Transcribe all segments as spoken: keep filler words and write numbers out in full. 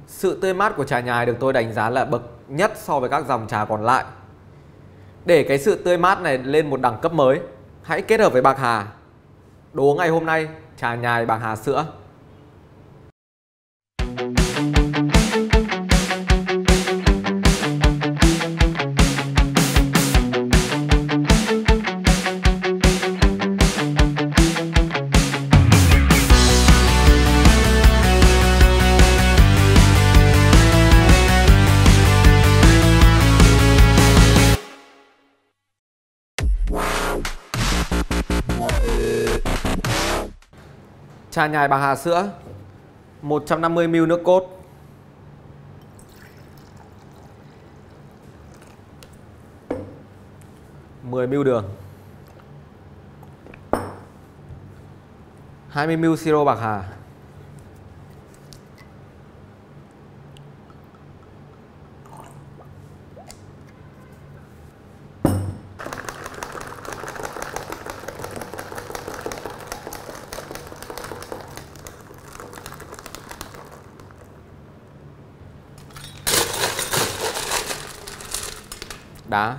Sự tươi mát của trà nhài được tôi đánh giá là bậc nhất so với các dòng trà còn lại. Để cái sự tươi mát này lên một đẳng cấp mới, hãy kết hợp với bạc hà. Đố ngày hôm nay, trà nhài bạc hà sữa. Trà nhài bạc hà sữa, một trăm năm mươi mi li lít nước cốt, mười mi li lít đường, hai mươi mi li lít siro bạc hà, đá,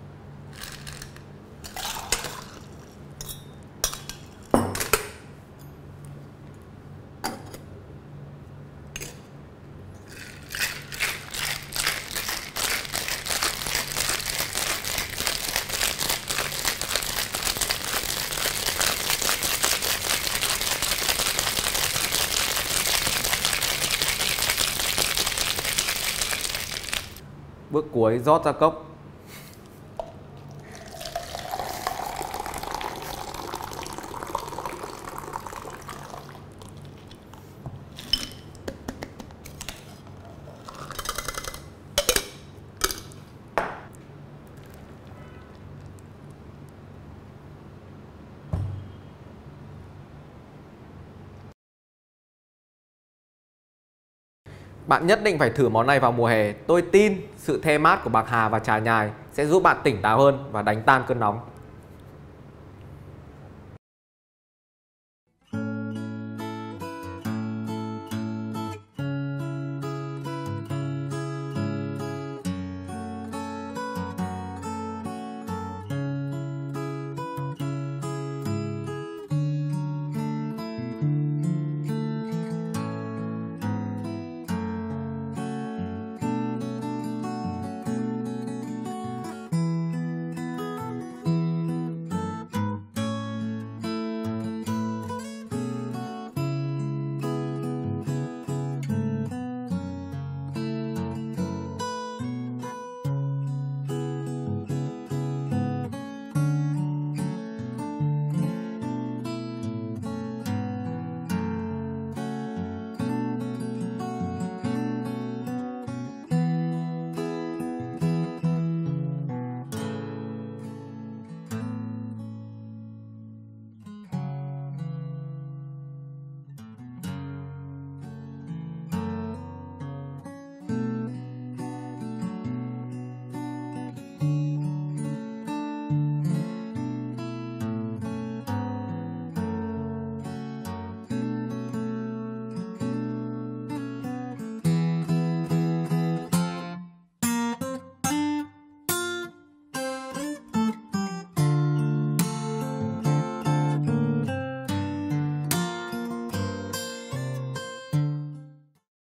bước cuối rót ra cốc. Bạn nhất định phải thử món này vào mùa hè. Tôi tin sự the mát của bạc hà và trà nhài sẽ giúp bạn tỉnh táo hơn và đánh tan cơn nóng.